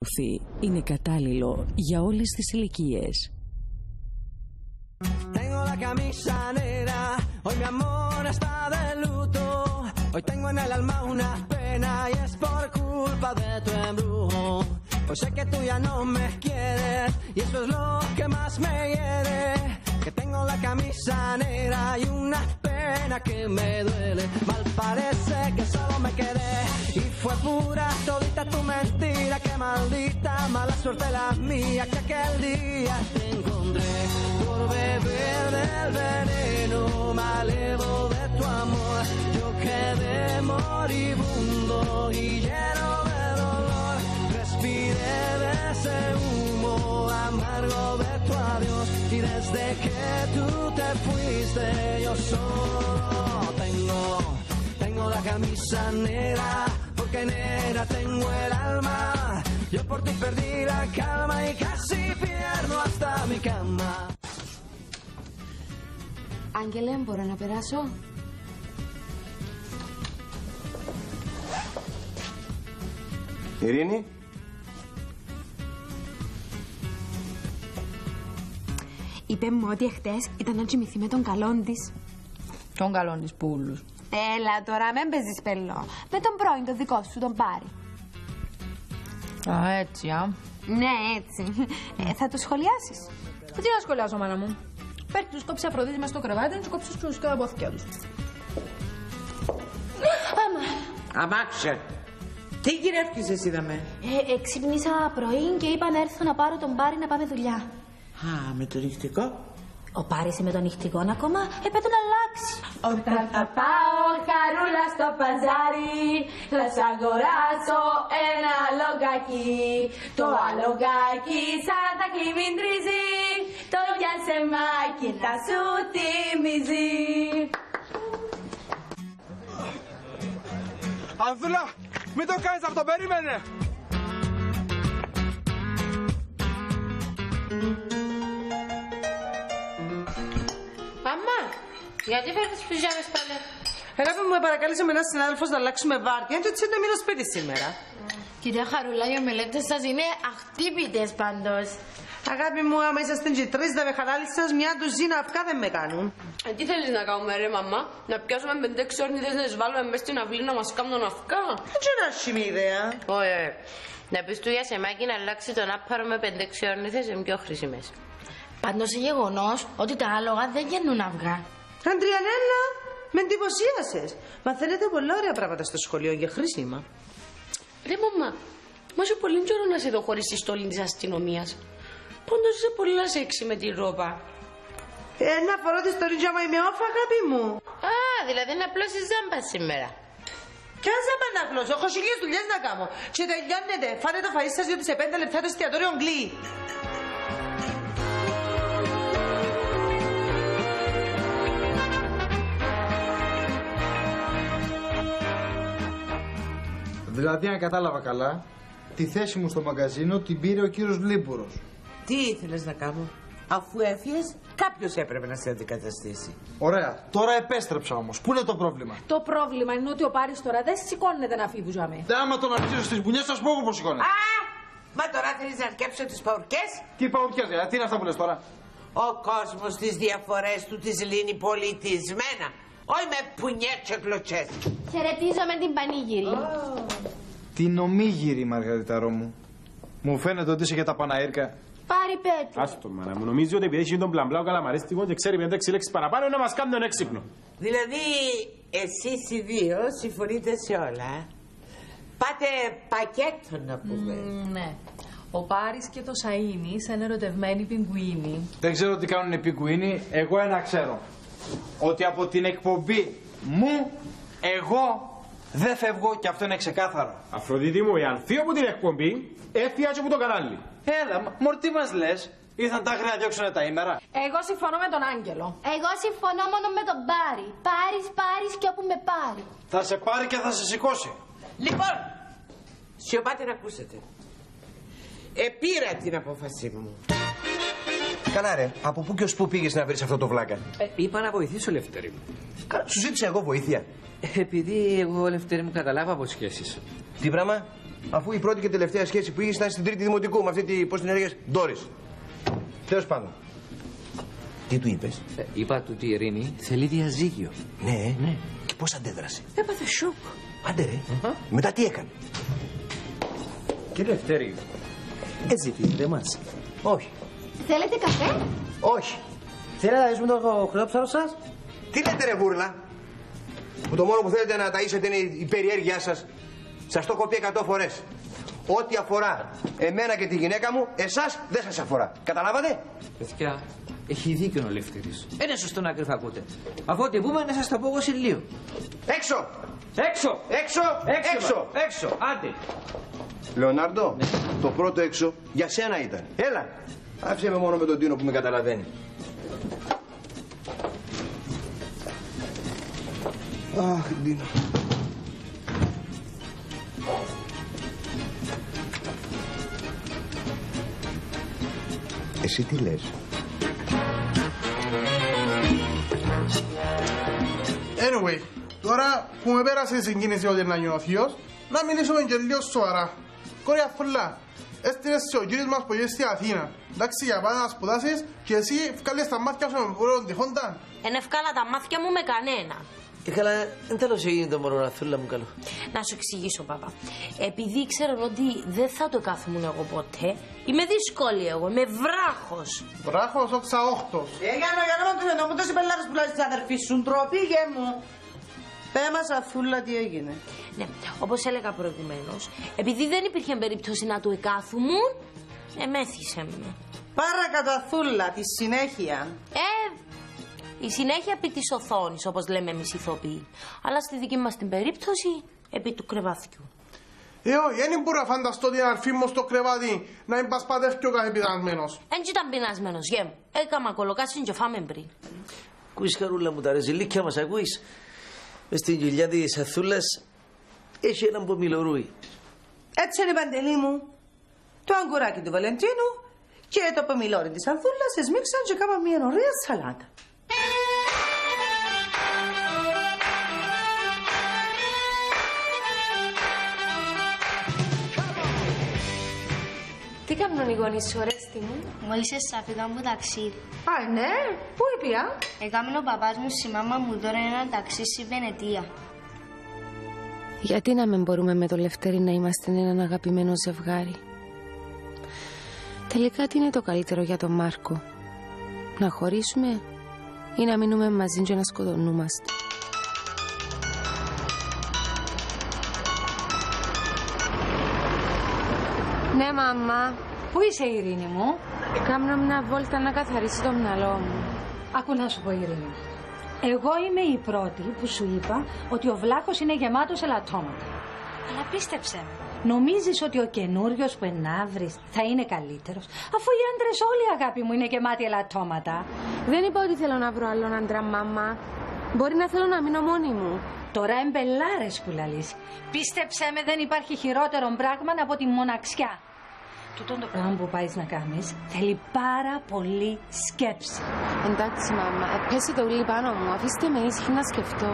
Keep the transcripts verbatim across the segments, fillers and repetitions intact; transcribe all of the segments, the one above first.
τραγούδι είναι κατάλληλο για όλες τις ηλικίες. Tengo la camisa negra, hoy mi amor está de luto. Hoy tengo en el alma una pena y es por culpa de tu embrujo. Hoy sé que tú ya no me quieres y eso es lo que más me hiere. Que tengo la camisa negra y una pena que me duele. Mal parece que solo me quedé y fue pura todita tu mentira. Que maldita mala suerte la mía que aquel día te encontré. Por beber del veneno malevo de tu amor, yo quedé moribundo y lleno de dolor. Respiré de ese humo amargo de tu adiós y desde que tú te fuiste yo solo tengo, tengo la camisa negra porque negra tengo el alma. Yo por ti perdí la calma y casi pierdo hasta mi cama. Άγγελε, μπορώ να περάσω? Ειρήνη. Είπε μου ότι εχθές ήταν να κοιμηθεί με τον καλόν της. Τον καλόν της πούλους. Έλα τώρα, μην παίζεις πελό. Με τον πρώην, τον δικό σου, τον Πάρη. Α, έτσι, α. Ναι, έτσι. Ε, θα το σχολιάσεις? Τι να σχολιάσω, μάνα μου. Πέρκει τους κόψε Αφροδίτη μες στο κρεβάτι, να τους κόψεις τους και τα αποθηκιά τους. Άμα. Αμάξε. Τι γυρεύκεις εσύ είδαμε? Ε, εξυπνήσα πρωί και είπα να έρθω να πάρω τον Πάρη να πάμε δουλειά. Α, με το νυχτικό. Ο Πάρης με τον νυχτικό ακόμα έπρεπε να αλλάξει. Όταν θα πάω χαρούλα στο παζάρι, θα σ' αγοράσω ένα λογάκι. Το αλογάκι σαν τα κλιμιντρίζει, το διασεμάκι θα σου θυμίζει. Ανθούλα, μην το κάνεις αυτό, περίμενε! Μαμά, γιατί φέρνεις τις πιζάμες πάλι? Αγάπη μου, με παρακάλεσε με έναν συνάδελφο να αλλάξουμε βάρδια και έτσι δεν μείνω σπίτι σήμερα. Κυρία Χαρούλα, οι ομελέτες σας είναι αχτύπητες πάντως. Αγάπη μου, άμα είσαστε και τρεις δε με χαλάλης σας, μια ντουζίνα αυγά δεν με κάνουν. Ε, τι θέλεις να κάνουμε ρε μαμά? Να πιάσουμε πέντε ξόρνιδες να τις βάλουμε μες στην αυλή να μας κάνουν αυγά? Δεν είναι άσχημη ιδέα. Ωραία. Να πεις του Ιασεμάκη να αλλάξει τον άπαρο με πέντε ξόρνιδες είναι πιο χρήσιμες. Πάντως είναι γεγονός ότι τα άλογα δεν γεννούν αυγά. Αντριανέλα, με εντυπωσίασες. Μαθαίνετε πολλά ωραία πράγματα στο σχολείο και χρήσιμα. Ρε μαμά, μα είσαι πολύ καιρό να σε δω χωρίς τη στολή της αστυνομίας. Πάντως είσαι πολύ σεξι με τη ρόπα. Ε, να φορώ τη στολή τζάμα είμαι όφα, αγάπη μου. Α, δηλαδή να απλώσεις ζάμπα σήμερα. Κι αν ζάμπα να απλώσω, έχω χιλιές δουλειές να κάνω. Και τελειώνετε, φάτε το φαΐ σας διότι σε πέντε λεπτά το εστιατόριο γκλεί. Δηλαδή, αν κατάλαβα καλά, τη θέση μου στο μαγκαζίνο την πήρε ο κύριος Λίμπουρος. Τι ήθελες να κάνω? Αφού έφυγες, κάποιος έπρεπε να σε αντικαταστήσει. Ωραία. Τώρα επέστρεψα όμως. Πού είναι το πρόβλημα? Το πρόβλημα είναι ότι ο Πάρης τώρα δεν σηκώνεται να φύγει ζαμί. Δεν άμα τον αρχίσω στις μπουνιές, σας πω εγώ πως σηκώνεται. Α! Μα τώρα θέλεις να αρκέψω τις παουρκές? Τι παουρκές, δηλαδή, τι είναι αυτά που λες τώρα? Ο κόσμος τις διαφορές του τις λύνει πολιτισμένα. Όχι με πουνιές και κλωτσές. Χαιρετίζω με την πανήγυρη. Oh. Την ομίγυρη, Μαργαριταρό μου. Μου φαίνεται ότι είσαι για τα Παναήρκα. Πάρη Πέτρο. Άστο, μάνα μου, νομίζει ότι επειδή έχει τον πλαμπλάο καλαμαρίστικο και ξέρει πέντε έξι λέξεις παραπάνω να μας κάνει τον έξυπνο. Δηλαδή, εσείς οι δύο συμφωνείτε σε όλα. ε? Πάτε πακέτο να πούμε. Mm, ναι. Ο Πάρης και το Σαΐνι σαν ερωτευμένοι πιγκουίνοι. Δεν ξέρω τι κάνουν οι πιγκουίνοι, εγώ ένα ξέρω. Ότι από την εκπομπή μου, εγώ δεν φεύγω και αυτό είναι ξεκάθαρο. Αφροδίτη μου, εάν φύγω από την εκπομπή, έφυγα και από το κανάλι. Έλα, μωρ, τι μας λες? Ήρθαν τα άγρια να διώξουν τα ήμερα. Εγώ συμφωνώ με τον Άγγελο. Εγώ συμφωνώ μόνο με τον Πάρη. Πάρης, Πάρης και όπου με πάρει. Θα σε πάρει και θα σε σηκώσει. Λοιπόν, σιωπάτε να ακούσετε. Επήρα την απόφασή μου. Καλά ρε, από πού και ως πού πήγες να βρεις αυτό το βλάκα? Ε, είπα να βοηθήσω, Λευτέρη μου. Σου ζήτησα εγώ βοήθεια. Επειδή εγώ, Λευτέρη μου, καταλάβα από σχέσεις. Τι πράγμα? Αφού η πρώτη και τελευταία σχέση που είχε ήταν στην τρίτη δημοτικού με αυτή τη. Πώς την έλεγες, Ντόρις. Τέλος πάντων. Τι του είπες? Ε, είπα του ότι η Ειρήνη θέλει διαζύγιο. Ναι, ναι. Και πώς αντέδρασε? Έπαθε σοκ. Άντε ρε. Uh-huh. Μετά τι έκανε? Κύριε Λευτέρη, έτσι φίλε μας. Όχι. Θέλετε καφέ? Όχι. Θέλετε να δούμε το χρεόψαρο σας? Τι λέτε ρε βούρλα? Που το μόνο που θέλετε να ταΐσετε είναι η περιέργειά σας. Σας το έχω πει εκατό φορές. Ό,τι αφορά εμένα και τη γυναίκα μου, εσάς δεν σας αφορά. Καταλάβατε? Παιδιά, έχει δίκιο ο Λευτέρης. Είναι σωστό να κρυφακούτε. Αφού ό,τι πούμε να σας τα πω εγώ σε λίγο. Έξω! Έξω! Έξω! Έξω! Έξω! Έξω! Άντε! Λεωνάρντο, ναι. Το πρώτο έξω για σένα ήταν. Έλα! Άφησε με μόνο με τον Τίνο που με καταλαβαίνει. Αχ, Τίνο. Εσύ τι λες? Anyway, τώρα που με πέρασε η συγκίνηση ότι να γίνω θείος, να μιλήσουμε και λίγο σοβαρά. Κόρια φουλά, έστειλες σε ο κύριος μας που είσαι στην Αθήνα. Εντάξει, για πάντα να σπουδάσεις και εσύ βγάλεις τα μάτια σου με πρώτον τυχόντα. Εν ευκάλα τα μάτια μου με κανένα. Και καλά, δεν θέλω σε γίνει το μωρό, Ραφίλα μου καλό. Να σου εξηγήσω, παπά. Επειδή ξέρω ότι δεν θα το κάθομουν εγώ ποτέ, είμαι δύσκολη εγώ, είμαι βράχος. Βράχος, όχι ξαόχτος. Ε, για να κάνω το εννοώ, τόσοι πελάτες που λάζεις της αδερφής σου, ντροπή γε μου. Πέ μας Αθούλα τι έγινε. Ναι, όπως έλεγα προηγουμένως, επειδή δεν υπήρχε περίπτωση να του εκάθομουν, εμέθησε με. Παρακατώ Αθούλα, τη συνέχεια. Ε, η συνέχεια επί της οθόνης, όπως λέμε εμείς ηθοποιοί. Αλλά στη δική μας την περίπτωση, επί του κρεβάτιου. Ε, όχι, δεν μπορώ να φανταστώ την αρφή μου στο κρεβάτι να μην πασπατεύει ο κάθε πεινασμένος. Εν ήταν πεινασμένος, γε μου. Έκαμα κολοκάσιν και φάμε πριν. Ακούεις Χαρούλα μου τα ρεζιλίκια μας, ακούεις? Μες στην κοιλιά της Αθούλας έχει έναν πομιλορούι. Έτσι είναι Παντελή μου. Το αγκουράκι του Βαλεντίνου και το πομιλόρι της Αθούλας εσμίξαν και κάμα μια ωραία σαλάτα. Τι κάνουν οι γονείς σου, ορέστη μου? Μόλις έφυγα από ταξίδι. Α, ναι, πού είπα? Έκαμε ο παπάς μου στη μάμα μου τώρα ένα ταξί στη Βενετία. Γιατί να μην μπορούμε με το Λευτέρη να είμαστε έναν αγαπημένο ζευγάρι? Τελικά τι είναι το καλύτερο για τον Μάρκο? Να χωρίσουμε ή να μείνουμε μαζί και να σκοτωνούμαστε? Ναι, μαμά. Πού είσαι, Ειρήνη μου? Κάμνω μια βόλτα να καθαρίσει το μυαλό μου. Άκου να σου πω, Ειρήνη. Εγώ είμαι η πρώτη που σου είπα ότι ο βλάκος είναι γεμάτος ελαττώματα. Αλλά πίστεψε με. Νομίζεις ότι ο καινούριος που ενάβρεις θα είναι καλύτερος, αφού οι άντρες όλοι, αγάπη μου, είναι γεμάτοι ελαττώματα. Δεν είπα ότι θέλω να βρω άλλον άντρα, μαμά. Μπορεί να θέλω να μείνω μόνη μου. Τώρα εμπελάρες που λαλείς. Πίστεψε με, δεν υπάρχει χειρότερο πράγμα από τη μοναξιά. Τούτο το πράγμα που πάεις να κάνεις θέλει πάρα πολύ σκέψη. Εντάξει, μαμά, πέσει το ουλί πάνω μου. Αφήστε με ήσυχη να σκεφτώ.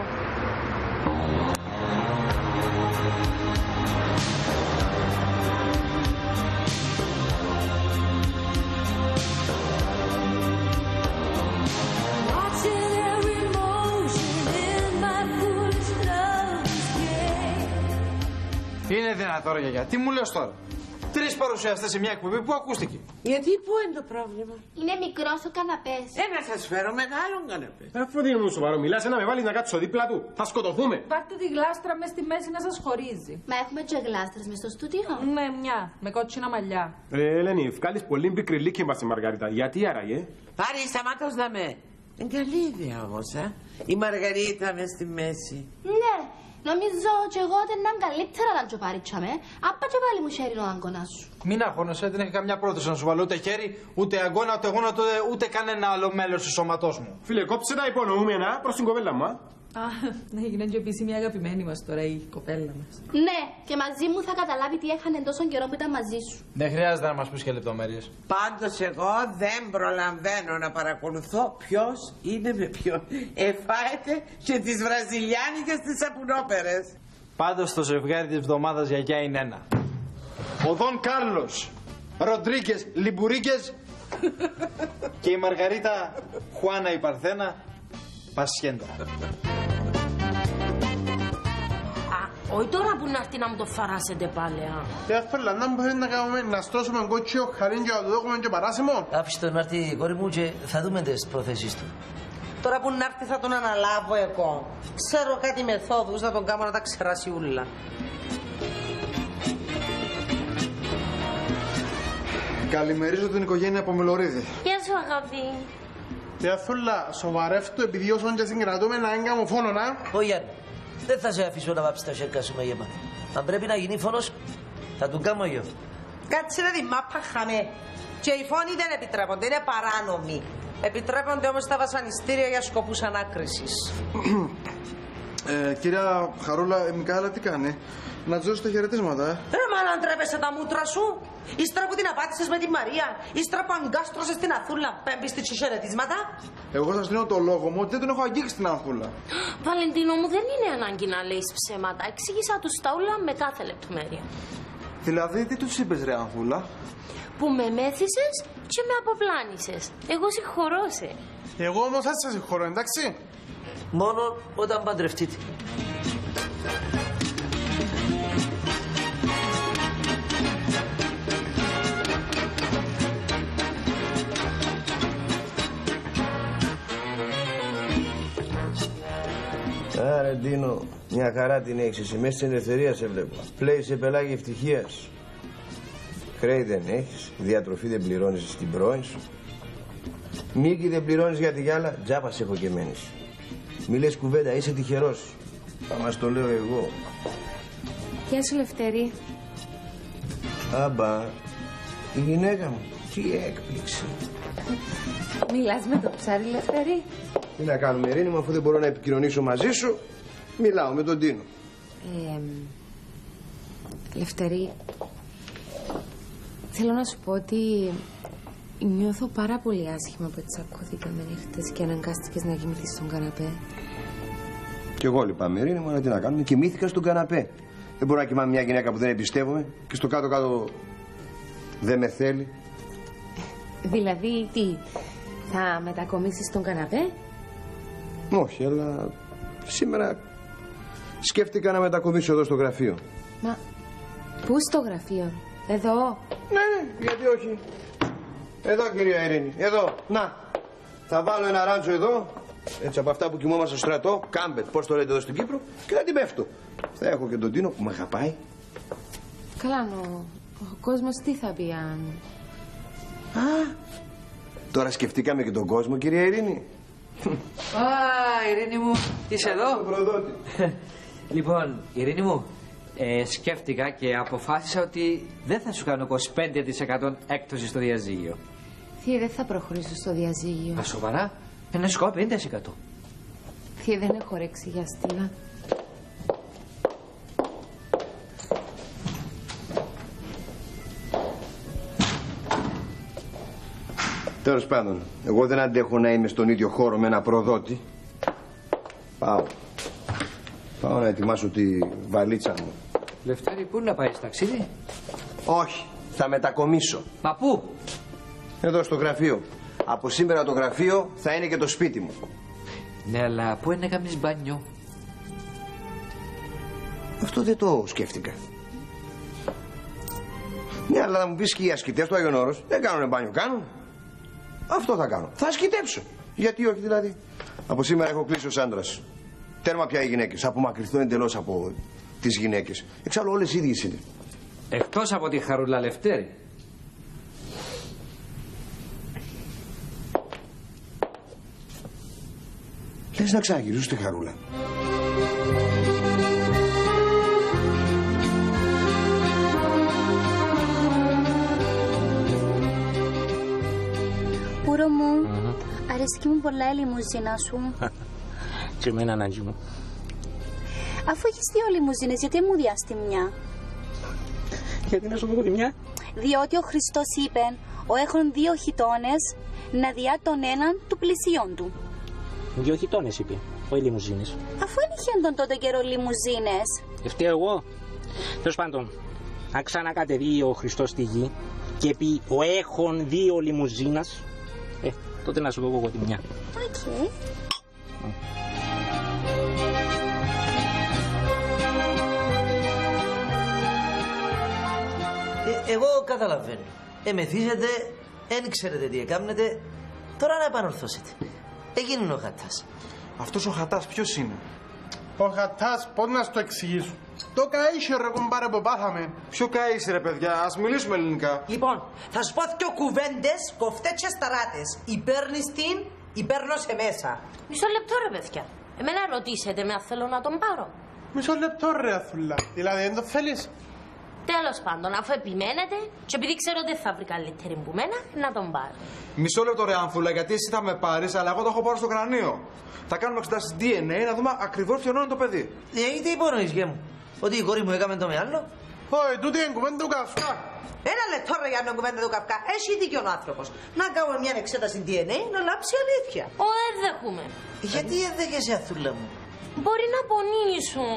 Είναι δυνατόν, γιαγιά. Τι μου λες τώρα? Τρεις παρουσιαστές σε μια εκπομπή που ακούστηκε. Γιατί, πού είναι το πρόβλημα? Είναι μικρός ο καναπές. Ε, να σας φέρω μεγάλον καναπέ. Αφού δεν μου σοβαρό μιλάς, να με βάλεις να κάτσω δίπλα του. Θα σκοτωθούμε. Πάρτε τη γλάστρα μες στη μέση να σας χωρίζει. Μα έχουμε και γλάστρες μες στο στούντιο. Ναι, μια, με κότσινα μαλλιά. Ρε Ελένη, βγάλεις πολύ πικριλίκι μας η Μαργαρίτα. Γιατί άραγε? Πάρη, σταμάτως να με. Είναι καλή ιδέα όμως, α. Η Μαργαρίτα μες στη μέση. Ναι. Νομίζω και εγώ ότι είναι καλύτερα να το παρίτσαμε. Απά και πάλι μου χέρι ο αγκώνας σου. Μην αγχώνεσαι, δεν έχει καμιά πρόταση να σου βάλω ούτε χέρι, ούτε αγκώνα, ούτε γόνα, ούτε, ούτε κανένα άλλο μέλος του σώματός μου. Φίλε, κόψε τα υπονοούμενα προς την κοπέλα μου, α. Α, έγινε και επίσημη αγαπημένη μας τώρα η κοπέλα μας. Ναι, και μαζί μου θα καταλάβει τι έχανε τόσο καιρό που ήταν μαζί σου. Δεν χρειάζεται να μας πεις και λεπτομέρειες. Πάντως εγώ δεν προλαβαίνω να παρακολουθώ ποιος είναι με ποιον. Εφάετε και τις βραζιλιάνικες τις σαπουνόπερες. Πάντως το ζευγάρι της εβδομάδας, γιαγιά, είναι ένα. ο Δον Κάρλος Ροντρίκες Λιμπουρίκες και η Μαργαρίτα Χουάνα η Παρθένα Πασιέντα. Όχι τώρα που να έρθει να μου το φαράσετε πάλι, α. Τι αφέλα, να μου θέλει να κάνουμε, να στρώσουμε κότσιο χαρίν και να το δώκουμε και παράσιμο. Άφησε τον να έρθει η κόρη μου και θα δούμε τις προθέσεις του. Τώρα που να έρθει θα τον αναλάβω εγώ. Ξέρω κάτι μεθόδους, θα τον κάνω να τα ξεράσει ούλα. Καλημερίζω την οικογένεια από Μελωρίδη. Γεια σου αγάπη. Τι αφέλα, σοβαρεύτω επειδή όσον και συγκρατούμε να έγκαμω φόνο, να. Όχι Γιάννη, δεν θα σε αφήσω να βάψεις τα σέρκα σου με γεμά. Αν πρέπει να γίνει φόνος, θα τον κάνω εγώ. Κάτσε ρε τη μάπα χαμέ. Και οι φόνοι δεν επιτρέπονται, είναι παράνομοι. Επιτρέπονται όμως τα βασανιστήρια για σκοπούς ανάκρισης. Ε, κυρία Χαρούλα, ε, Μικάλα, τι κάνει? Να της δώσω τα χαιρετίσματα, ε. Ρε μα να ντρέπεσαι τα μούτρα σου. Ύστερα που την απάτησες με τη Μαρία. Ύστερα που αγκάστρωσες την Αθούλα. Πέμπεις τις χαιρετίσματα. Εγώ σας δίνω το λόγο μου ότι δεν τον έχω αγγίξει την Αθούλα. Βαλεντίνο μου, δεν είναι ανάγκη να λέεις ψέματα. Εξήγησα τους τα όλα με κάθε λεπτομέρεια. Δηλαδή, τι τους είπες ρε Αθούλα? Που με μέθησες και με αποπλάνησες. Εγώ συγχωρώ σε. Εγώ όμως δεν σας συγχωρώ, εντάξει. Μόνο όταν παντρευτείτε. Άρε Ντίνο, μια χαρά την έχεις εσύ, μέσα στην ελευθερία σε βλέπω. Πλέει σε πελάγι ευτυχίας. Χρέη δεν έχεις, διατροφή δεν πληρώνεις στην πρώην σου. Μίκη δεν πληρώνεις για τη γυάλα, τζάπα σε έχω και μένεις. Μη λες κουβέντα, είσαι τυχερός. Θα μας το λέω εγώ. Γεια σου Λευτέρη. Άμπα, η γυναίκα μου, τι έκπληξη. Μιλάς με το ψάρι Λευτέρη? Τι να κάνουμε Ειρήνη μου, αφού δεν μπορώ να επικοινωνήσω μαζί σου, μιλάω με τον Τίνο. Ε, Λευτέρη, θέλω να σου πω ότι νιώθω πάρα πολύ άσχημα που τσακώθηκαμε χτες και αναγκάστηκες να κοιμηθείς στον καναπέ. Κι εγώ λυπάμαι Ειρήνη μου, αλλά τι να κάνουμε, κοιμήθηκα στον καναπέ. Δεν μπορώ να κοιμάμαι μια γυναίκα που δεν εμπιστεύομαι και στο κάτω-κάτω δεν με θέλει. Δηλαδή, τι, θα μετακομίσεις στον καναπέ? Όχι, αλλά σήμερα σκέφτηκα να μετακομίσω εδώ στο γραφείο. Μα, πού στο γραφείο, εδώ? Ναι, ναι, γιατί όχι. Εδώ κυρία Ειρήνη, εδώ, να. Θα βάλω ένα ράντσο εδώ, έτσι από αυτά που κοιμόμαστε στο στρατό, κάμπετ, πώς το λέτε εδώ στην Κύπρο, και θα την πέφτω. Θα έχω και τον Τίνο που με αγαπάει. Καλά, ο, ο κόσμος τι θα πει αν... Α, τώρα σκεφτήκαμε και τον κόσμο κυρία Ειρήνη. Α, Ειρήνη μου, είσαι εδώ? Λοιπόν, Ειρήνη μου, ε, σκέφτηκα και αποφάσισα ότι δεν θα σου κάνω είκοσι πέντε τοις εκατό έκπτωση στο διαζύγιο. Θεία, δεν θα προχωρήσω στο διαζύγιο. Α, σοβαρά? Να σου κάνω πενήντα τοις εκατό. Θεία, δεν έχω όρεξη για αστεία. Τέλος πάντων, εγώ δεν αντέχω να είμαι στον ίδιο χώρο με ένα προδότη. Πάω. Πάω να ετοιμάσω τη βαλίτσα μου. Λευτέρη, πού να πάει, ταξίδι? Όχι, θα μετακομίσω. Μα πού? Εδώ στο γραφείο. Από σήμερα το γραφείο θα είναι και το σπίτι μου. Ναι, αλλά πού είναι να κάνεις μπάνιο? Αυτό δεν το σκέφτηκα. Ναι, αλλά θα μου πεις και οι ασκητές του Άγιον Όρος δεν κάνουνε μπάνιο, κάνουν. Αυτό θα κάνω. Θα ασκητέψω. Γιατί όχι δηλαδή. Από σήμερα έχω κλείσει ως άντρας. Τέρμα πια οι γυναίκες. Απομακρυνθώ εντελώς από τις γυναίκες. Εξάλλου όλες οι ίδιες είναι. Εκτός από τη Χαρούλα Λευτέρη. Λες να ξαναγυρίσω στη Χαρούλα. Ούρο μου, mm-hmm. αρέσκει μου πολλά η λιμουζίνα σου. Και εμένα ανάγκη μου. Αφού έχεις δύο λιμουζίνες, γιατί μου διάστη μια? Γιατί να σου πω τη μια? Διότι ο Χριστός είπε, ο έχουν δύο χιτώνες, να διά τον έναν του πλησίον του. Δύο χιτώνες είπε, όχι λιμουζίνες. Αφού δεν είχε τον τότε καιρό λιμουζίνες. Ευτυχία εγώ. Τέλος πάντων, αν ξανακατεβεί ο Χριστός στη γη και πει ο έχων δύο λιμουζίνας, ε, τότε να σου πω εγώ τη μια. Οκ. Okay. Ε, εγώ καταλαβαίνω. Εμεθύσετε, δεν ξέρετε τι έκαμνετε, τώρα να επανορθώσετε. Έγινε ο Χατάς. Αυτός ο Χατάς ποιος είναι? Ο Χατάς, πώς να σου το εξηγήσω? Το καΐσιο ρε κουμπάρε που πάθαμε. Ποιο καΐσιο ρε παιδιά, ας μιλήσουμε ελληνικά. Λοιπόν, θα σου πω δυο κουβέντες, κοφτές και σταράτες. Υπέρνεις την, υπέρνω σε μέσα. Μισό λεπτό ρε παιδιά. Εμένα ρωτήσετε με αν θέλω να τον πάρω. Μισό λεπτό ρε Αθούλα. Δηλαδή δεν το θέλεις? Τέλος πάντων, αφού επιμένετε και επειδή ξέρω ότι θα βρει καλύτερη που μένα, να τον πάρω. Μισό λεπτό ρε Άνθουλα, γιατί εσύ θα με πάρεις, αλλά εγώ το έχω πάρει στο κρανίο. Θα κάνουμε εξετάσεις ντι εν έι να δούμε ακριβώς ποιον είναι το παιδί. Ε, τι υπονοείς γε μου, ότι η κόρη μου έκαμε το με άλλο? Όχι, τούτη είναι κουβέντα του καυκά. Ένα λεπτό ρε για να κουβέντα του καυκά. Έχει δίκιο ο άνθρωπος. Να κάνουμε μια εξέταση ντι εν έι να λάψει αλήθεια. Ω, δεν δέχομαι. Γιατί δεν δέχεσαι Αθούλα μου? Μπορεί να πονήσουν.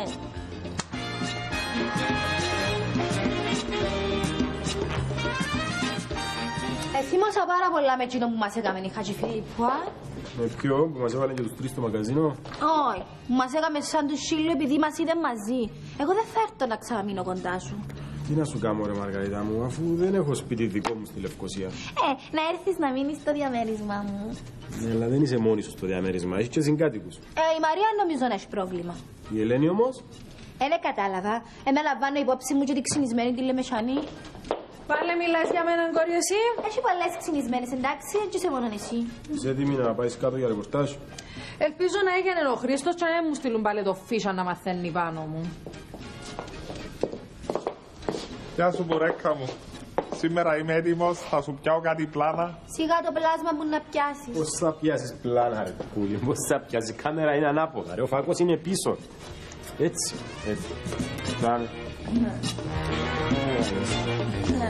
Ε, θύμωσα πάρα πολλά με εκείνο που μας έκαμε η Χατζη Φιλίππου, α. Με ποιο, που μας έβαλε και τους τρεις στο μαγαζίνο? Όχι, που μας έκαμε σαν του σύλλου επειδή μας είδε μαζί. Εγώ δεν θα έρθω να ξαναμείνω κοντά σου. Τι να σου κάνω ρε Μαργαρίτα μου, αφού δεν έχω σπίτι δικό μου στη Λευκοσία. Ε, να έρθεις να μείνεις στο διαμέρισμά μου. Ναι, αλλά δεν είσαι μόνη σου στο διαμέρισμα, έχεις και συγκάτοικους. Ε, η Μαρία νομίζω να έχει πρόβλημα. Η Ελένη όμως? Ε, δεν κατάλαβα. Εμένα λαμβάνω υπόψη μου και τη ξυνισμένη τη Λεμεσανή. Πάλε μιλάς για μένα, κόρη, εσύ. Έχει πολλές ξυνισμένες, εντάξει, έτσι είσαι μόνον εσύ. Είσαι έτοιμη να πάεις κάτω για ρεπορτάζ? Ελπίζω να έγινε ο Χρήστος και να μου στείλουν πάλι το φίσο να μαθαίνει πάνω μου. Γεια σου, μπουρέκα μου. Σήμερα είμαι έτοιμος, θα σου πιάω κάτι πλάνα. Σιγά το πλάσμα μου να πιάσεις. Πώς θα πιάσεις πλάνα ρε κούλη, πώς θα πιάσεις, η κάμερα είναι ανάποδα ρε, ο φακός είναι πίσω. Έτσι, έτσι. Φτάνε. Ναι. Ναι.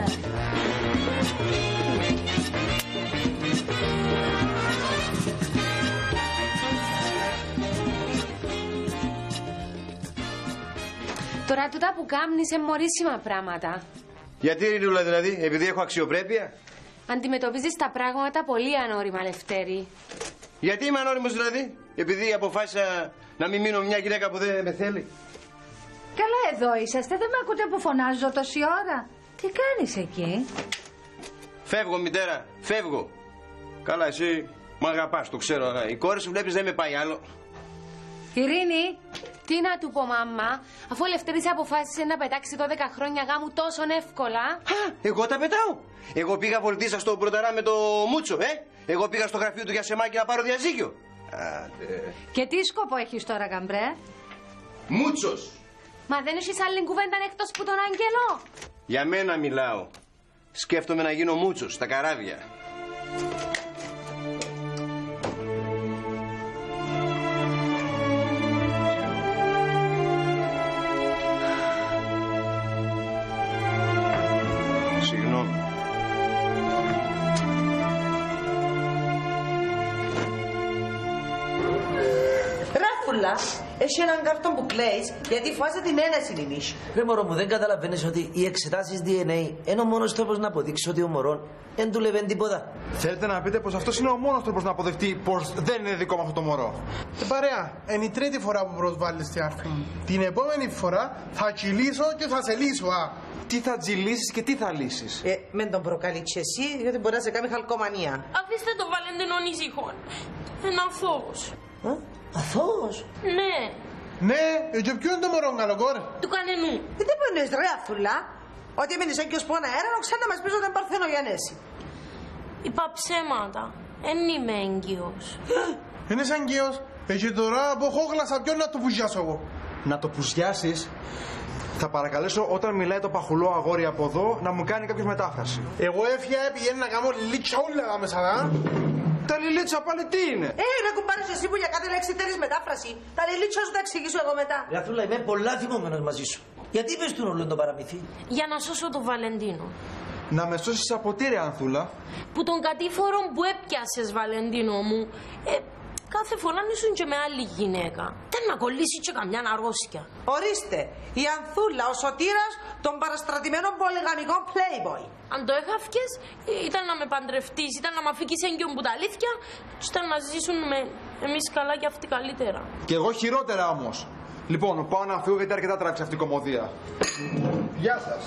Τώρα τούτα που κάμνεις είναι μωρίσιμα πράγματα. Γιατί Ρινούλα δηλαδή, επειδή έχω αξιοπρέπεια? Αντιμετωπίζεις τα πράγματα πολύ ανώρημα, Λευτέρη. Γιατί είμαι ανώριμος δηλαδή, επειδή αποφάσισα να μην μείνω μια γυναίκα που δεν με θέλει? Καλά εδώ είσαστε, δεν με ακούτε που φωνάζω τόση ώρα. Τι κάνεις εκεί? Φεύγω μητέρα, φεύγω. Καλά εσύ μ' αγαπάς, το ξέρω. Η κόρη σου βλέπεις δεν με πάει άλλο. Ειρήνη, τι να του πω μάμα, αφού ο Λευτέρης αποφάσισε να πετάξει δώδεκα χρόνια γάμου τόσο εύκολα. Α, εγώ τα πετάω. Εγώ πήγα βολτίσα στο Πρωταρά με το Μούτσο, ε. Εγώ πήγα στο γραφείο του για σεμάκι να πάρω διαζύγιο. Άτε. Και τι σκοπό έχεις τώρα, Καμπρέ? Μούτσος. Μα δεν έχεις άλλη κουβέντα εκτός που τον Άγγελο? Για μένα μιλάω. Σκέφτομαι να γίνω Μούτσος στα καράβια. Συγγνώμη. Ράφουλα, έχει έναν κάρτον που κλαίεις γιατί φάζε την ένεση νημίς. Ρε μωρό μου, δεν καταλαβαίνεις ότι οι εξετάσεις ντι εν έι είναι ο μόνος τρόπος να αποδείξει ότι ο μωρόν δεν δουλεύει τίποτα? Θέλετε να πείτε πως αυτός είναι ο μόνος τρόπος να αποδεχτεί πως δεν είναι δικό μου αυτό το μωρό? Ε, παρέα, είναι η τρίτη φορά που προσβάλλεις στην άρθρο μου. Την επόμενη φορά θα κυλήσω και θα σε λύσω, α. Τι θα τζιλίσεις και τι θα λύσεις? Ε, μεν τον προκαλείς εσύ, γιατί μπορεί να σε κάνει χαλκομανία. Αφήστε το Βαλεντινόν ησυχόν. Ένα φόβος. Α, αθώος? Ναι. Ναι, ε, και ποιο είναι το μωρό καλοκόρη? Του κανενού. Τι δεν πονείς ρε Αθούλα, ότι έμεινες έγκυος που ένα αέρα, ξανά μας πεις ότι είναι παρθενογενέση. Είπα ψέματα. Εν είμαι έγκυος. Είναι έγκυος, ε, και τώρα από χόγλασα ποιον να το πουζιάσω εγώ? Να το πουζιάσεις? Θα παρακαλέσω όταν μιλάει το παχουλό αγόρι από εδώ να μου κάνει κάποιος μετάφραση. Εγώ έφυγα, πηγαίνω να κάνω λίτσα όλα εδώ μέσα, δα. Τα λιλίτσα πάλι τι είναι? Ε, ρε κουμπάρεις εσύ που για κάθε λέξη θέλεις μετάφραση. Τα λιλίτσα σου τα εξηγήσω εγώ μετά. Ρε Αθούλα, είμαι πολλά θυμωμένος μαζί σου. Γιατί είπες του όλο το παραμυθί? Για να σώσω τον Βαλεντίνο. Να με σώσεις από τι ρε Ανθούλα? Που τον κατήφορο που έπιασες Βαλεντίνο μου, ε, κάθε φορά ήσουν και με άλλη γυναίκα. Δεν να κολλήσει και καμιά αρρώστια. Ορίστε, η Ανθούλα, ο Σωτήρας τον παραστρατημένο πολυγαμικό playboy. Αν το έχαυκες, ήταν να με παντρευτείς, ήταν να μ' αφήκεις έγκυον που τα αλήθεια, ήταν να ζήσουμε εμείς καλά και αυτοί καλύτερα. Και εγώ χειρότερα όμως. Λοιπόν, πάω να φύγω γιατί αρκετά τράβηξε αυτή η κομμωδία. Γεια σας.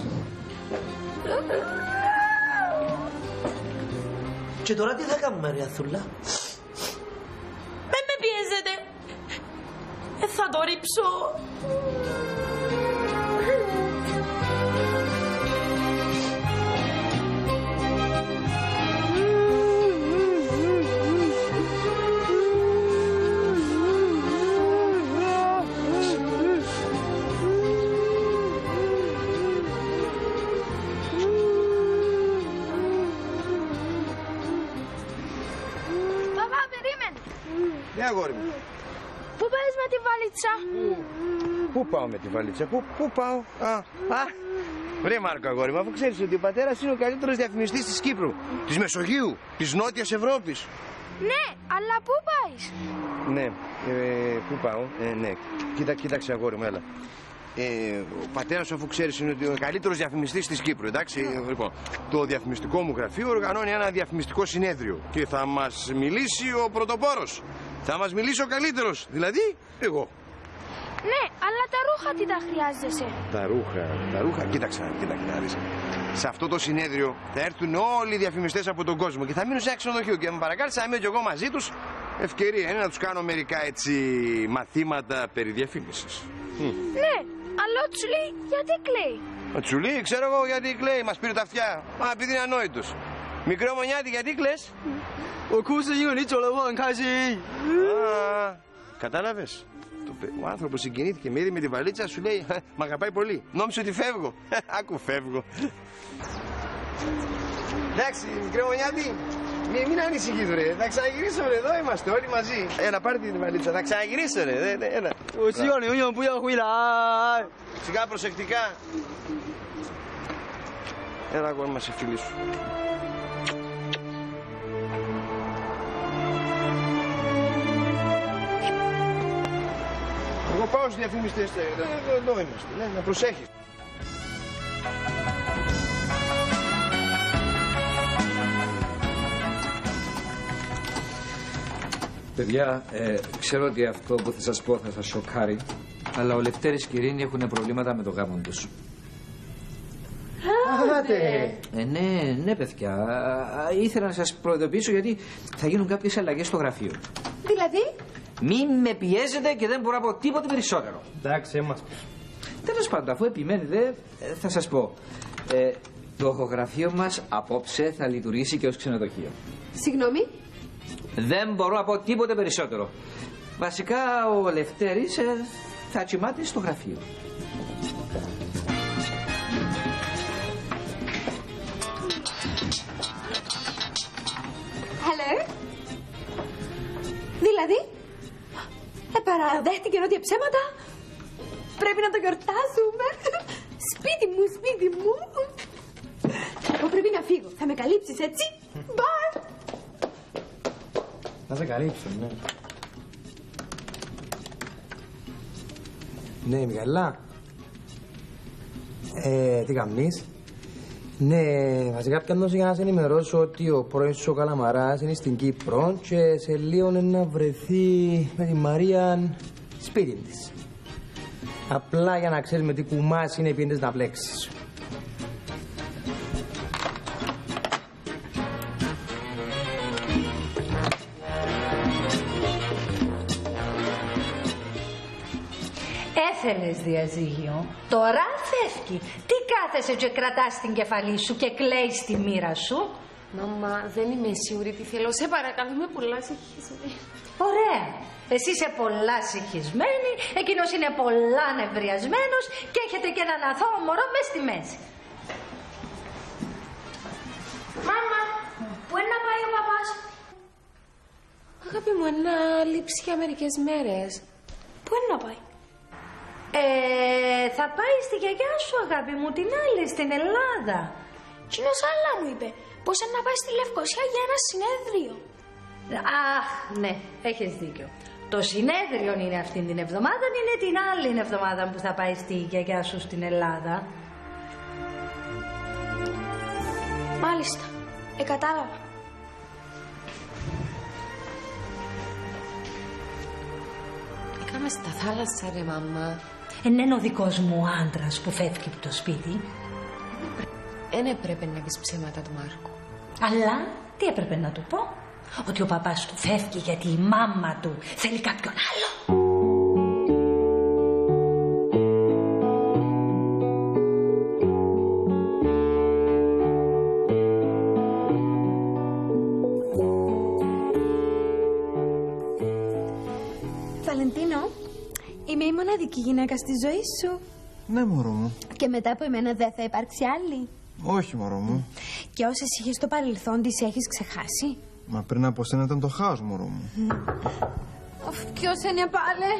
Και τώρα τι θα κάνουμε, ρε Αθούλα? Μεν με πιέζετε. Ε, θα το ρίψω. Ναι, αγόρι μου. Πού πας με τη βαλίτσα? Πού πάω με τη βαλίτσα, πού, πού πάω. Α, α. Βρε Μάρκο, αγόρι μου, αφού ξέρεις ότι ο πατέρας είναι ο καλύτερος διαφημιστής της Κύπρου, της Μεσογείου, της Νότιας Ευρώπης. Ναι, αλλά πού πάεις? Ναι, ε, πού πάω, ε, ναι. Κοίτα, κοίταξε αγόρι μου, έλα. Ε, ο πατέρας σου, αφού ξέρεις, είναι ο καλύτερος διαφημιστής της Κύπρου, εντάξει. Λοιπόν, το διαφημιστικό μου γραφείο οργανώνει ένα διαφημιστικό συνέδριο και θα μας μιλήσει ο πρωτοπόρος. Θα μας μιλήσει ο καλύτερος, δηλαδή εγώ. Ναι, αλλά τα ρούχα τι τα χρειάζεσαι? Τα ρούχα, τα ρούχα, κοίταξα, κοίταξε να δεις. Σε αυτό το συνέδριο θα έρθουν όλοι οι διαφημιστές από τον κόσμο και θα μείνουν σε ένα ξενοδοχείο και με παρακάλεσε να μείνω κι εγώ μαζί τους. Ευκαιρία είναι να τους κάνω μερικά έτσι μαθήματα περί διαφήμισης. Ναι, αλλά ο Τσουλή γιατί κλαίει? Ο Τσουλή, ξέρω εγώ γιατί κλαίει, μας πήρε τα αυτιά. Μα επειδή είναι ανόητος. Μικρό μονιάτι, γιατί κλαις? Ο κούσε είναι νίτσο, εγώ αν κάσει. Κατάλαβες. Ο άνθρωπος συγκινήθηκε, με είδε με τη βαλίτσα, σου λέει μ' αγαπάει πολύ. Νόμιζε ότι φεύγω. Άκου, φεύγω. Εντάξει, μικρό μονιάτι, μην, μην ανησυχείς ρε. Θα ξαναγυρίσω ρε, εδώ είμαστε όλοι μαζί. Έλα, πάρε την βαλίτσα, θα ξαναγυρίσω ρε. Έλα. Σιγά προσεκτικά. Έλα, εγώ να σε φιλήσω. Εγώ πάω στους διαφημιστές, εδώ, εδώ είμαστε, ναι, να προσέχεις. Παιδιά, ε, ξέρω ότι αυτό που θα σας πω θα σας σοκάρει, αλλά ο Λευτέρης και η Ειρήνη έχουν προβλήματα με το γάμο τους. Άτε! Ε, ναι, ναι παιδιά, ήθελα να σας προειδοποιήσω γιατί θα γίνουν κάποιες αλλαγές στο γραφείο. Δηλαδή? Μην με πιέζετε και δεν μπορώ να πω τίποτε περισσότερο. Εντάξει, έμας. Τέλος πάντων, αφού επιμένετε, θα σας πω. Ε, το γραφείο μας απόψε θα λειτουργήσει και ως ξενοδοχείο. Συγγνώμη? Δεν μπορώ να πω τίποτε περισσότερο. Βασικά ο Λευτέρης ε, θα κοιμάται στο γραφείο. Hello? Δηλαδή? Επαραδέχτηκε ότι ψέματα. Πρέπει να το γιορτάσουμε. Σπίτι μου, σπίτι μου. Εγώ πρέπει να φύγω. Θα με καλύψεις, έτσι? Bye. Θα σε καλύψω, ναι. Ναι, Μιχαλά. Ε, τι κάνεις? Ναι, βασικά πιάνω για να σε ενημερώσω ότι ο πρώην σου ο Καλαμαράς είναι στην Κύπρο και σε λίγο να βρεθεί με τη Μαρία σπίτι της. Απλά για να ξέρεις με τι κουμάς είναι πιέντες να πλέξεις. Έθελες διαζύγιο, τώρα φεύγει. Τι κάθεσαι και κρατάς την κεφαλή σου και κλαίεις τη μοίρα σου? Μαμά, δεν είμαι σίγουρη τι θέλω. Σε παρακαλώ, είμαι πολλά συγχυσμένη. Ωραία. Εσύ είσαι πολλά συγχυσμένη, εκείνος είναι πολλά νευριασμένος και έχετε και έναν αθώο μωρό μες στη μέση. Μάμα, πού είναι να πάει ο παπάς? Αγάπη μου, να λείψει για μερικές μέρες. Πού είναι να πάει? Ε, θα πάει στη γιαγιά σου, αγάπη μου, την άλλη, στην Ελλάδα. Κοινός άλλα μου είπε, πως είναι να πάει στη Λευκοσία για ένα συνέδριο. Αχ, ναι, έχεις δίκιο. Το συνέδριο είναι αυτή την εβδομάδα, είναι την άλλη εβδομάδα που θα πάει στη γιαγιά σου στην Ελλάδα. Μάλιστα. Ε, κατάλαβα. Έκαμε στα θάλασσα, ρε μαμά. Εν είναι ο δικός μου άντρας που φεύγει από το σπίτι. Εν έπρεπε να πεις ψέματα του Μάρκου. Αλλά τι έπρεπε να του πω? Ότι ο παπάς του φεύγει γιατί η μάμα του θέλει κάποιον άλλο. Βαλεντίνο, είμαι η μοναδική γυναίκα στη ζωή σου. Ναι, μωρό μου. Και μετά από εμένα δεν θα υπάρξει άλλη. Όχι, μωρό μου. Και όσες είχες στο παρελθόν τις έχεις ξεχάσει. Μα πριν από σένα ήταν το χάος, μωρό μου. Οφ, ποιος είναι πάλι?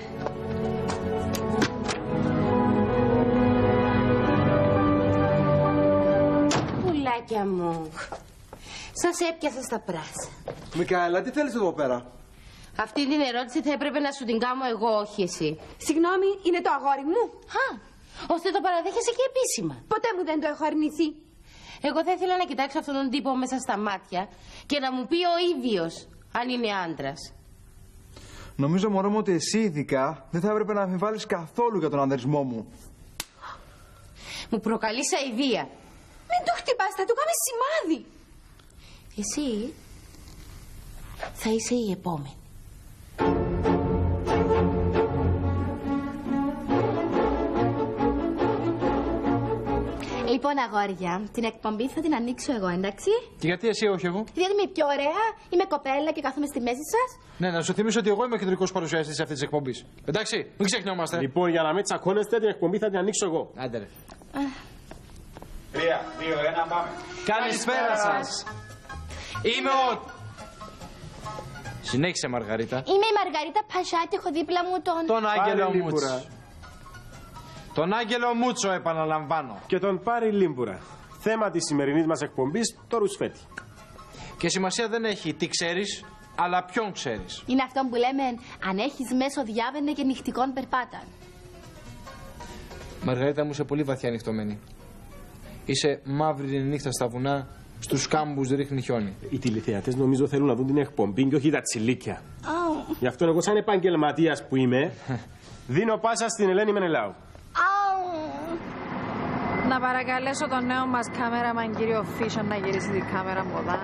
Πουλάκια μου, σας έπιασα στα πράσα. Μικαέλα, τι θέλεις εδώ πέρα? Αυτή την ερώτηση θα έπρεπε να σου την κάνω εγώ, όχι εσύ. Συγγνώμη, είναι το αγόρι μου. Α, ώστε το παραδέχεσαι και επίσημα. Ποτέ μου δεν το έχω αρνηθεί. Εγώ θα ήθελα να κοιτάξω αυτόν τον τύπο μέσα στα μάτια και να μου πει ο ίδιος αν είναι άντρας. Νομίζω, μωρό μου, ότι εσύ ειδικά δεν θα έπρεπε να αμφιβάλλεις καθόλου για τον ανδρισμό μου. Μου προκαλείς αηδία. Μην το χτυπάς, θα του κάνεις σημάδι. Εσύ θα είσαι η επόμενη. Λοιπόν, αγόρια, την εκπομπή θα την ανοίξω εγώ, εντάξει? Και γιατί εσύ, όχι εγώ? Διότι είμαι πιο ωραία, είμαι κοπέλα και κάθομαι στη μέση σας. Ναι, να σου θυμίσω ότι εγώ είμαι ο κεντρικός παρουσιαστής αυτής της εκπομπής. Εντάξει, μην ξεχνιόμαστε. Λοιπόν, για να μην τσακώνεστε, την εκπομπή θα την ανοίξω εγώ. Άντε ρε. Τρία, δύο, ένα, πάμε. Καλησπέρα σας. Είμαι ο... Συνέχισε, Μαργαρίτα. Είμαι η Μαργαρίτα Πασά και έχω δίπλα μου τον... Τον Άγγελο Μούτσο. Τον Άγγελο Μούτσο, επαναλαμβάνω. Και τον Πάρη Λίμπουρα. Θέμα της σημερινής μας εκπομπής, το ρουσφέτη. Και σημασία δεν έχει τι ξέρεις, αλλά ποιον ξέρεις. Είναι αυτό που λέμε, αν έχεις μέσο διάβαινε και νυχτικών περπάτα. Μαργαρίτα μου, είσαι πολύ βαθιά νυχτωμένη. Είσαι μαύρη νύχτα στα βουνά, στους κάμπους ρίχνει χιόνι. Οι τηλεθεατές νομίζω θέλουν να δουν την εκπομπή και όχι τα τσιλίκια. Oh. Γι' αυτό εγώ σαν επαγγελματίας που είμαι, δίνω πάσα στην Ελένη Μενελάου. Oh. Να παρακαλέσω τον νέο μας κάμεραμαν κύριο Φίσον να γυρίσει την κάμερα μου εδώ.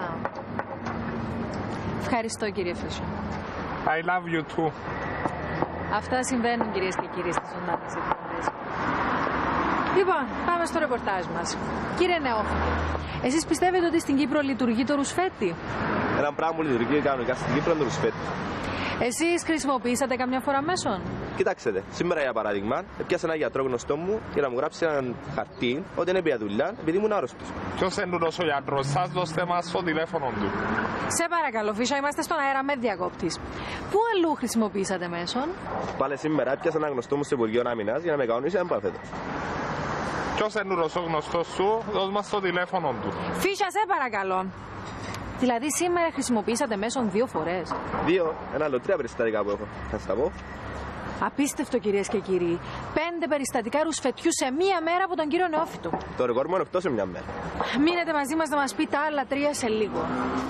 Ευχαριστώ κύριε Φίσον. I love you too. Αυτά συμβαίνουν κυρίες και κύριοι στις ζωντανές εκπομπές. Λοιπόν, πάμε στο ρεπορτάζ μας. Κύριε Νεόφυτη, εσείς πιστεύετε ότι στην Κύπρο λειτουργεί το ρουσφέτη? Ένα πράγμα που λειτουργεί κανονικά στην Κύπρο είναι το ρουσφέτη. Εσείς χρησιμοποιήσατε καμιά φορά μέσον? Κοιτάξτε, σήμερα για παράδειγμα, έπιασα ένα γιατρό γνωστό μου για να μου γράψει έναν χαρτί ότι δεν έπαιρνα δουλειά επειδή ήμουν άρρωστος. Ποιος είναι ο γιατρός σας, δώστε μας το τηλέφωνο του. Σε παρακαλώ, Φίσα, είμαστε στον αέρα με διακόπτης. Πού αλλού χρησιμοποιήσατε μέσον? Πάλι σήμερα έπιασα ένα γνωστό μου στο Υπουργείο Άμυνας για να με κανονίσει έναν παρθέτο. Ποιος είναι ο γνωστός σου, δώσ' μας το τηλέφωνο του. Φίσα, σε παρακαλώ. Δηλαδή σήμερα χρησιμοποιήσατε μέσον δύο φορές? Δύο, ένα άλλο τρία περιστατικά που έχω. Θα σας τα πω. Απίστευτο κυρίες και κύριοι. Πέντε περιστατικά ρουσφετιού σε μία μέρα από τον κύριο Νεόφυτο. Το ρεκόρ μόνο αυτό σε μια μέρα. Μείνετε μαζί μας να μας πει τα άλλα τρία σε λίγο.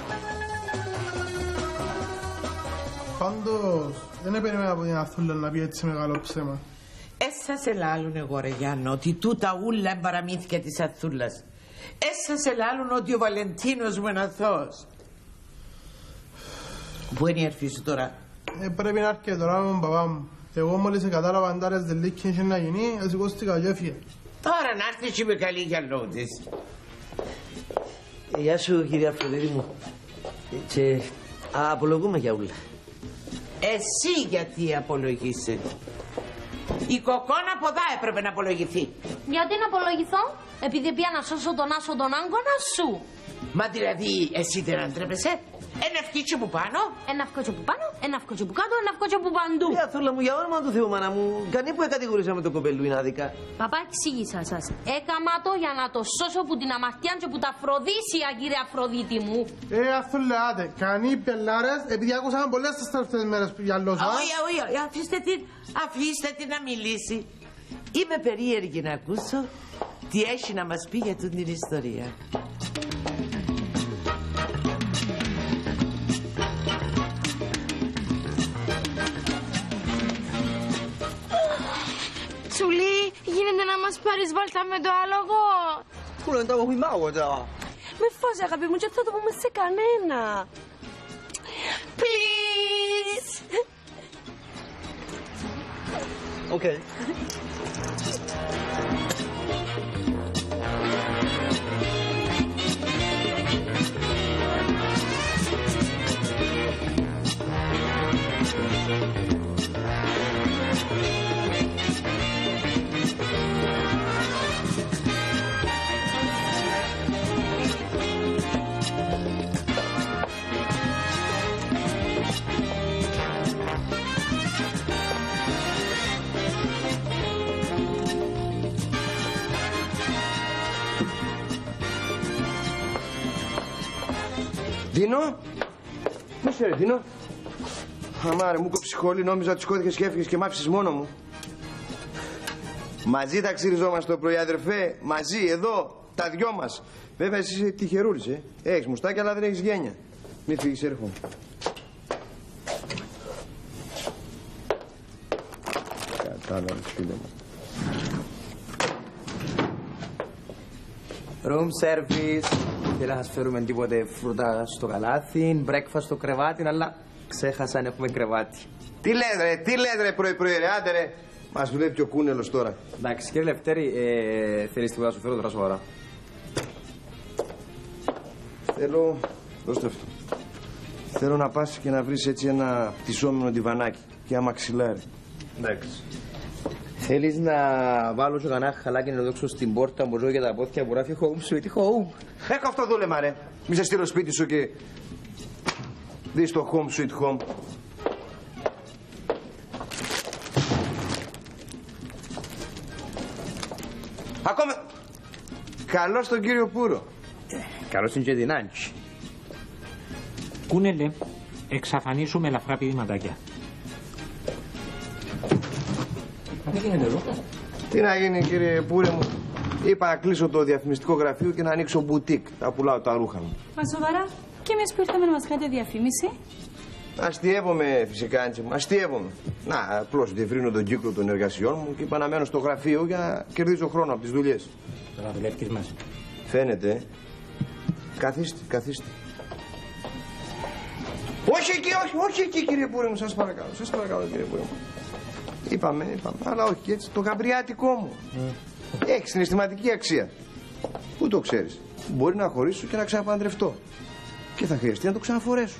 Πάντως, δεν περίμενα από την Αθούλα να πει έτσι μεγάλο ψέμα. Έσα σε λάλλουν εγώ ρε Γιάννο ότι τούτα ούλα είναι παραμύθια της Αθούλας. Έσα σε λάλλουν ότι ο Βαλεντίνος μου είναι αθώος. Πού είναι η αρφή σου τώρα? Ε, πρέπει να έρχεται τώρα με τον παπά μου. Εγώ μόλις κατάλαβα αν τάρες δελίκη είχε να γίνει, σηκώστηκα και έφυγε. Τώρα να έρθει και με καλή για λόγω της. Γεια σου κυρία Αφροδίτη μου. Και απολογούμε για ούλα. Εσύ γιατί απολογείσαι? Η κοκόνα από δά έπρεπε να απολογηθεί. Γιατί να απολογηθώ? Επειδή πια να σώσω τον άσο τον άγκονα σου. Μα δηλαδή εσύ δεν αντρέπεσαι? Ένα αυκίτσο που πάνω, ένα αυκίτσο που πάνω, ένα αυκίτσο που κάτω, ένα αυκίτσο που παντού. Για Αθούλα μου, για όνομα του Θεού, μάνα μου, κανεί που εκατηγορήσαμε το κοπέλου είναι άδικα. Παπά, εξήγησα σας. Έκαμα το για να το σώσω που την αμαρτία και που τα Αφροδίσια, κύριε Αφροδίτη μου. Ε, Αθούλα, άντε, κανεί πελάρες, επειδή άκουσαμε πολλές τις τελευταίες μέρες που γυαλώσα. Όχι, όχι, όχι, αφήστε την, αφήστε την να μιλήσει. Είμαι περίεργη να ακούσω τι έχει να μας πει για την ιστορία. μας πάρεις βόλτα με το άλογο? 不能带我回骂我的啊！ Με φως, αγάπη μου, και θα το πούμε σε κανένα. Please! Okay. Δίνο! Πού είσαι ρε Δίνο? Αμάρε μου κόψει χόλη, νόμιζα ότι σκόθηκες και έφυγες και μ' άφησες μόνο μου. Μαζί τα ξυριζόμαστε το πρωί αδερφέ, μαζί εδώ, τα δυο μας. Βέβαια εσύ είσαι τυχερούλης, ε. Έχεις μουστάκια αλλά δεν έχεις γένια. Μη φύγεις, έρχομαι. Κατάλαβες φίλε μου. Room service. Θέλω να σας φέρουμε τίποτε φρούτα στο καλάθι, breakfast στο κρεβάτι, αλλά ξέχασα αν έχουμε κρεβάτι. Τι λέτε ρε, τι λέτε ρε πρωί πρωί ρε, άντε ρε. Μας δουλεύει και ο κούνελος τώρα. Εντάξει κύριε Λευτέρη, ε, θέλεις τίποτα να σου φέρω τώρα σοβαρά? Θέλω, δώστε αυτό. Θέλω να πας και να βρεις έτσι ένα πτυσσόμενο διβανάκι και ένα μαξιλάρι. Εντάξει. Θέλεις να βάλω και κανένα χαλάκι να δώξω στην πόρτα μου ζω για τα πόθηκια που γράφει home sweet home? Έχω αυτό δούλεμα ρε. Μη σε στείλω σπίτι σου και δεις το home sweet home. Ακόμα... Καλώς τον κύριο Πούρο. Καλώς είναι και την Άντσι. Κούνελε, εξαφανίσουμε ελαφρά πηδηματάκια. Τι γίνεται εδώ? Τι να γίνει κύριε Πούρε μου. Είπα να κλείσω το διαφημιστικό γραφείο και να ανοίξω μπουτίκ. Να πουλάω τα ρούχα μου. Μα σοβαρά, και εμείς που ήρθαμε να μας κάνετε διαφήμιση. Αστειεύομαι φυσικά, Άντσι μου. Αστειεύομαι. Να, απλώς διευρύνω τον κύκλο των εργασιών μου και είπα να μένω στο γραφείο για να κερδίζω χρόνο από τις δουλειές. Τώρα δουλεύεις μας. Φαίνεται. ε. Καθίστε, καθίστε. Όχι εκεί, όχι, όχι εκεί κύριε Πούρε μου, σας παρακαλώ. Σας παρακαλώ κύριε Πούρε μου. Είπαμε, είπαμε, αλλά όχι έτσι, το γαμπριάτικο μου. Mm. Έχει συναισθηματική αξία. Πού το ξέρεις? Μπορεί να χωρίσω και να ξαναπαντρευτώ. Και θα χρειαστεί να το ξαναφορέσω.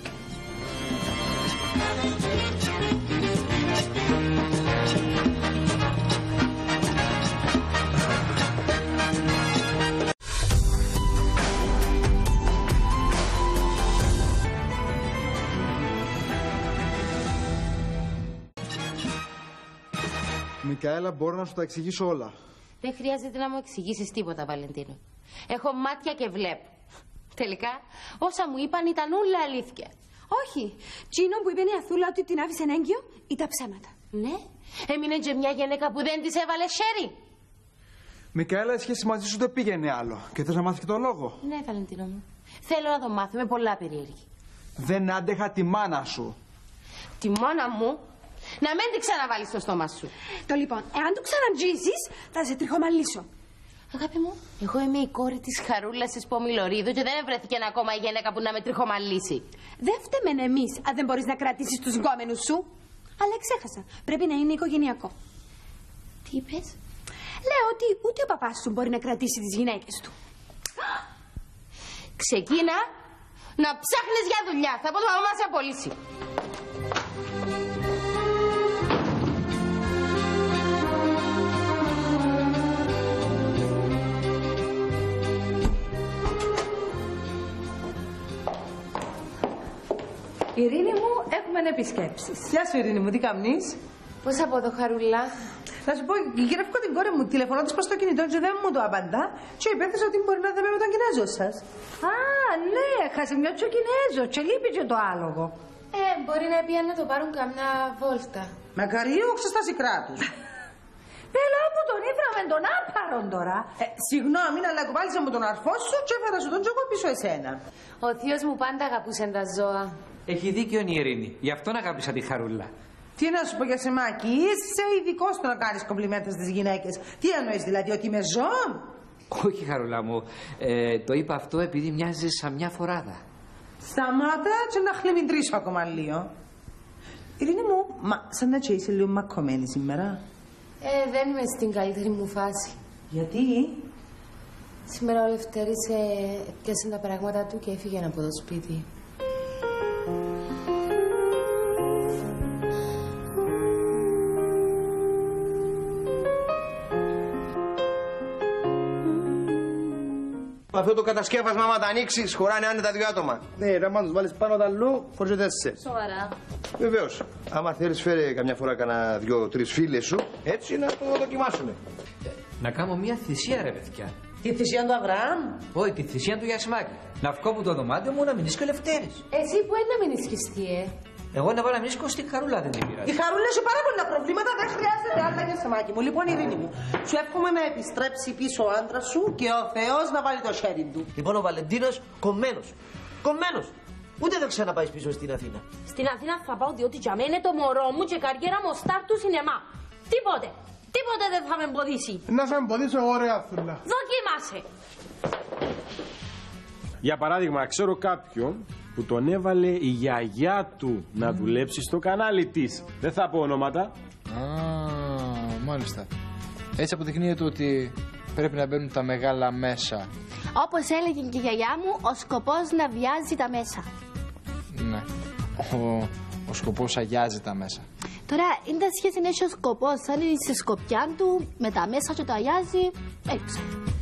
Μικαέλα, μπορώ να σου τα εξηγήσω όλα. Δεν χρειάζεται να μου εξηγήσεις τίποτα, Βαλεντίνο. Έχω μάτια και βλέπω. Τελικά, όσα μου είπαν ήταν όλα αλήθεια. Όχι. Τσίνο που είπε η Αθούλα ότι την άφησε έγκυο ήταν ψέματα. Ναι. Έμεινε και μια γυναίκα που δεν της έβαλε χέρι. Μικαέλα, η σχέση μαζί σου δεν πήγαινε άλλο. Και θες να μάθεις και το λόγο? Ναι, Βαλεντίνο μου. Θέλω να το μάθω με πολλά περίεργη. Δεν άντεχα τη μάνα σου. Τη μάνα μου? Να μην την ξαναβάλεις στο στόμα σου. Το λοιπόν, εάν το ξαναντζήσεις, θα σε τριχομαλίσω. Αγάπη μου, εγώ είμαι η κόρη της Χαρούλας της Πομιλωρίδου και δεν βρέθηκε ακόμα η γυναίκα που να με τριχομαλίσει. Δεν φταίμε εμείς αν δεν μπορείς να κρατήσεις τους γκόμενους σου. Αλλά ξέχασα, πρέπει να είναι οικογενειακό. Τι είπες? Λέω ότι ούτε ο παπάς σου μπορεί να κρατήσει τις γυναίκες του. Ξεκίνα να ψάχνεις για δουλειά. Θα πω το μαμά σε απολύσει. Ειρήνη μου, έχουμε επισκέψεις. Γεια σου, Ειρήνη μου, τι κάνεις? Πώς από εδώ, Χαρούλα? Θα σου πω, γυρεύω την κόρη μου, τηλεφωνώ της προς το κινητό και δεν μου το απαντά. Και υπέθεσα ότι μπορεί να δούμε με τον Κινέζο σας. Α, ναι, χάσει μια και ο Κινέζο, και λείπει και το άλογο. Ε, μπορεί να πει να το πάρουν καμιά βόλτα. Μακαρίου, ξεστάσει κράτους. Πέλα που τον ήβραμε τον άπαρον τώρα. Ε, συγγνώμη, αλλά κουβάλισα μου τον αρφό σου και έφερα σου τον τζόγο πίσω εσένα. Ο θείος μου πάντα αγαπούσε τα ζώα. Έχει δίκιο η Ειρήνη, γι' αυτόν αγάπησα τη Χαρούλα. Τι να σου πω για σεμάκι, είσαι ειδικό στο να κάνεις κομπλιμέντα στις γυναίκες. Τι εννοείς δηλαδή, ότι είμαι ζώο? Όχι, Χαρούλα μου. Ε, το είπα αυτό επειδή μοιάζει σαν μια φοράδα. Σταμάτα και να χλιμιντρήσω ακόμα λίγο. Ειρήνη μου, μα σαν να και είσαι λίγο μακωμένη σήμερα. Ε, δεν είμαι στην καλύτερη μου φάση. Γιατί? Σήμερα ο Λευτέρης ε, πιάσε τα πράγματα του και έφυγε από το σπίτι. Αυτό το κατασκεύασμα, άμα τα ανοίξεις, χωράνε άνετα δύο άτομα. Ναι, ρε, άμα τους βάλεις πάνω τα αλλού, φορείς τέσσερις. Σοβαρά. Βεβαίως. Άμα θέλεις, φέρε καμιά φορά κανένα δυο-τρεις φίλες σου, έτσι να το δοκιμάσουμε. Να κάνω μια θυσία, ρε παιδιά. Τη θυσία του Αβραάμ? Όχι, τη θυσία του Γιασμάκη. Να βγω από το δωμάτιο μου να μείνεις και ο Λευτέρης. Εσύ που είναι να μείνεις χιστή, ε. Εγώ να πάω να μείνω στη Χαρούλα, δεν την πειράζει. Η Χαρούλα έχει πάρα πολλά προβλήματα, δεν χρειάζεται άλλα για σεμάκι μου. Λοιπόν, Ειρήνη μου, σου εύχομαι να επιστρέψει πίσω ο άντρας σου και ο Θεός να βάλει το χέρι του. Λοιπόν, ο Βαλεντίνος κομμένος. Κομμένος. Ούτε δεν ξαναπάει πίσω στην Αθήνα. Στην Αθήνα θα πάω διότι για μένα είναι το μωρό μου και καριέρα μου στάρ του σινεμά. Τίποτε. Τίποτε δεν θα με εμποδίσει. Να σε εμποδίσω εγώ, ρε Αθούλα. Δοκίμασε. Για παράδειγμα, ξέρω κάποιον που τον έβαλε η γιαγιά του να δουλέψει στο κανάλι της. Δεν θα πω ονόματα. Α, μάλιστα. Έτσι αποδεικνύεται ότι πρέπει να μπαίνουν τα μεγάλα μέσα. Όπως έλεγε και η γιαγιά μου, ο σκοπός να βιάζει τα μέσα. Ναι. Ο, ο σκοπός αγιάζει τα μέσα. Τώρα, είναι τα σχέση να έχει ο σκοπός, αν είναι στη σκοπιά του, με τα μέσα και το αγιάζει, έξω.